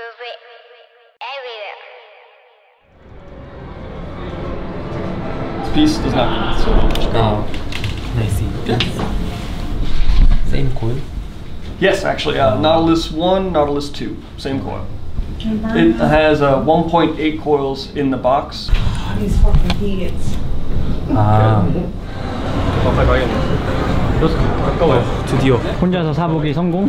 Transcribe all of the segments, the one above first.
Groovy everywhere. This piece does not fit, so. I see. Same coil? Yes, actually, Nautilus 1, Nautilus 2, same coil. It has 1.8 coils in the box. These fucking idiots. 아, 가까이 가야겠네. 가까워요. 드디어. 혼자서 사보기 성공?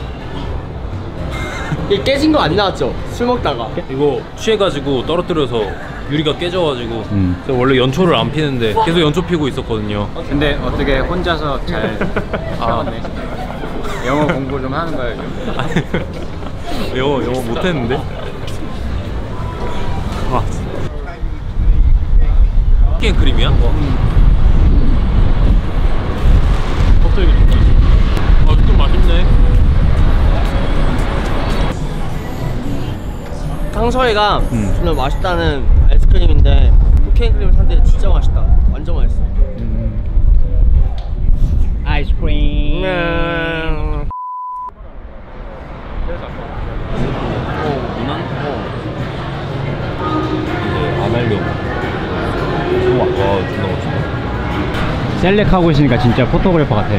이게 깨진 거 안 나왔죠? 술 먹다가. 이거 취해가지고 떨어뜨려서 유리가 깨져가지고 그래서 원래 연초를 안 피는데 계속 연초 피고 있었거든요. 근데 어떻게 혼자서 잘 사왔네. 영어 공부 좀 하는 거예요. 영어 못했는데. 와. 게임 그림이야? 갑자기 좀 맛있네. 상서이가 정말 맛있다는 아이스크림인데 쿠키 크림을 샀는데 진짜 맛있다. 완전 맛있어. 아이스크림. 안 하려고. 와, 존나 멋있다. 셀렉 하고 있으니까 진짜 포토그래퍼 같아.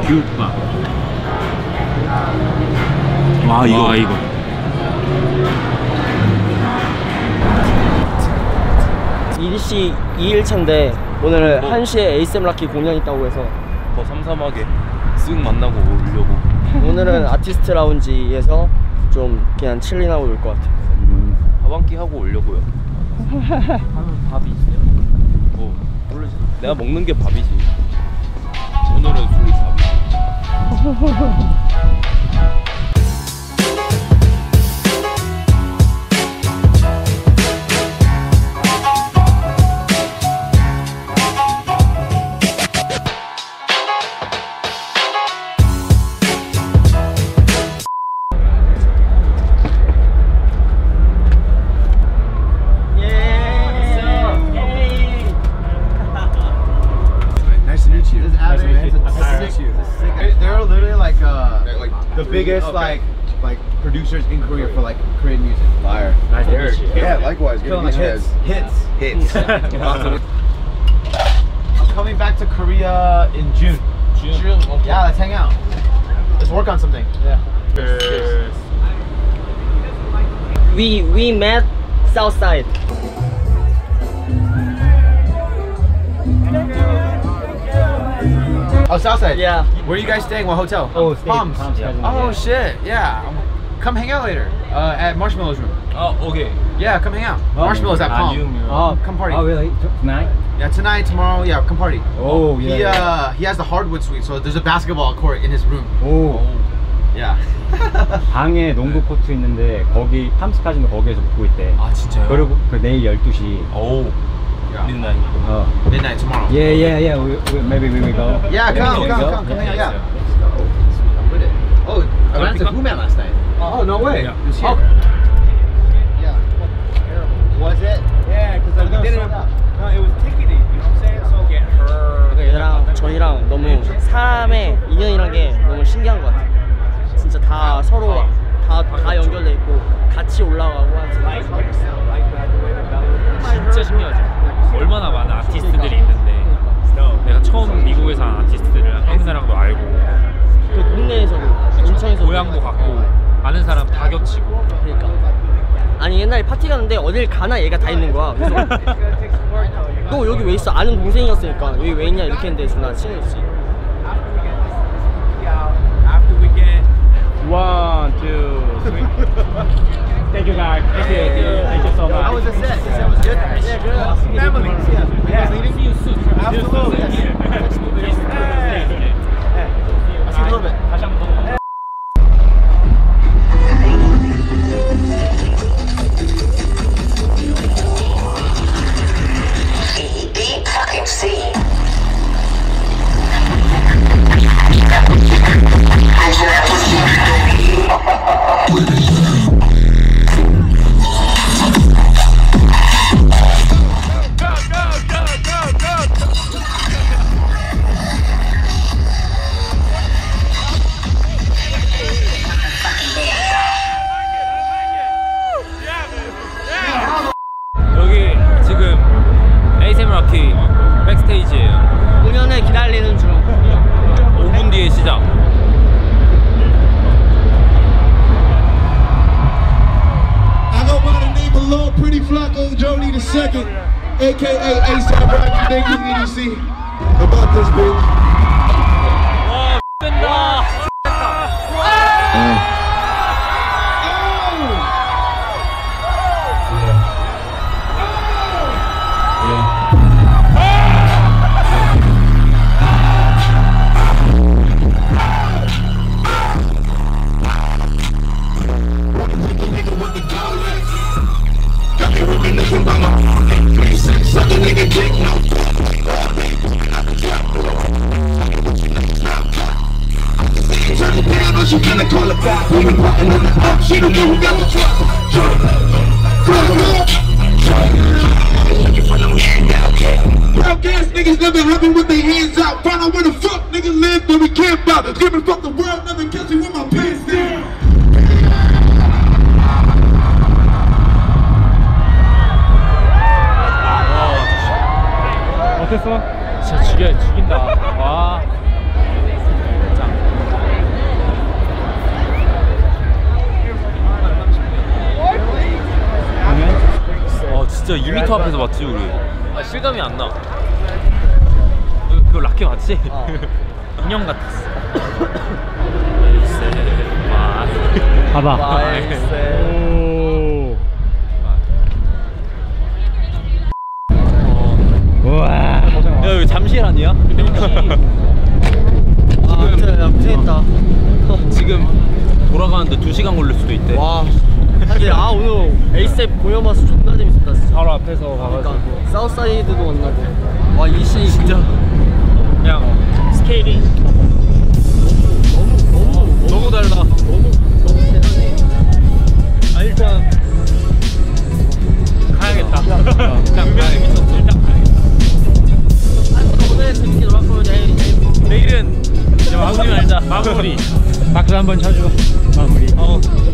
와, 이거. EDC 2일차인데 오늘 1시에 에이셈 라키 공연 있다고 해서 더 삼삼하게 쓱 만나고 오려고. 오늘은 아티스트 라운지에서 좀 그냥 칠링하고 놀 것 같아. 밥 한 끼 하고 오려고요. 밥이 있어요? 뭐 모르지. 내가 먹는 게 밥이지. 오늘은 술이 밥이지. They're literally like the biggest like producers in Korea for like Korean music. Fire. Nice to meet you. Yeah, likewise. Good to meet you guys. Hits. I'm coming back to Korea in June. June. Okay. Yeah, let's hang out. Let's work on something. Yeah. We met Southside. Oh, Southside. Yeah. Where are you guys staying? What hotel? Oh, Palms. yeah. Oh shit. Yeah. Come hang out later. At Marshmallow's room. 아, 오케이. Yeah, come hang out. Marshmallow's at Palm. Oh, Come party. Oh, really? Tonight? Yeah, tonight, tomorrow. Yeah, come party. Oh, yeah. He has the hardwood suite, so there's a basketball court in his room. 오. Yeah. 방에 농구 코트 있는데 거기 팜스카지노 거기에서 보고 있대. 아, 진짜요? 그리고 그 내일 12시. 오. midnight. Midnight tomorrow. Yeah. Maybe we will go. Yeah, come hang out. Yeah. Oh, I went to Human last night. Oh, no way. Yeah. It was here. Yeah. Terrible. Was it? Yeah, because I didn't. No, it was ticketed. You know what I'm saying? So get her. 얘랑 저희랑 너무 사람의 인연이란 게 너무 신기한 것 같아. 진짜 다 서로 다 연결돼 있고 같이 올라가고 하지. 진짜 신기하죠. 얼마나 많은 아티스트들이 있는데 내가 처음 미국에서 한 아티스트들을 한국 사람도 알고 그 동네에서도 인천에서 고향도 갔고 아는 사람 다 겹치고. 그러니까 아니 옛날에 파티 가는데 어딜 가나 얘가 다 있는 거야. 그래서 너 여기 왜 있어? 아는 동생이었으니까 여기 왜 있냐 이렇게 했는데 나 친해졌지. One, two, three. Thank you guys. Thank you so much. How was the set? The set was good? Yeah, good. Family. Yeah. See you soon. Absolutely. I'll see you in a little bit. Deep fucking sea. 시작. I go by the name of Lord Pretty Flacco Jody the second, aka ASAP Rocky. Thank you, EDC. About this bitch. 와 뺀다. She kinda call it back when we button on the up. She don't know who got the truck. Broke ass niggas never happy with their hands out. Find out where the fuck niggas live when we camp out. Give a fuck the world, never catch me with my pants down. 어땠어? 진짜 죽인다. 와. 진짜 2m 앞에서 봤지 우리. 아, 실감이 안 나. 그거 라켓 맞지? 인형 같았어. 봐봐. 우와. 야 여기 잠실 아니야? 아 진짜 야 고생했다. 지금 돌아가는데 2시간 걸릴 수도 있대. 와. 근데 아 오늘 에이셉 공연 봐서 존나 재밌었다 진짜. 바로 앞에서 가가지고. 그러니까 사우사이드도 만나고. 와 이 씬이 진짜 그냥 스케일이 너무 달라. 너무 대단해. 아 일단 가야겠다. 일단 가야겠다. 오늘 재밌게 놀았고 내일은 이제 마무리 말자. 마무리. 박수 한번 쳐줘. 마무리.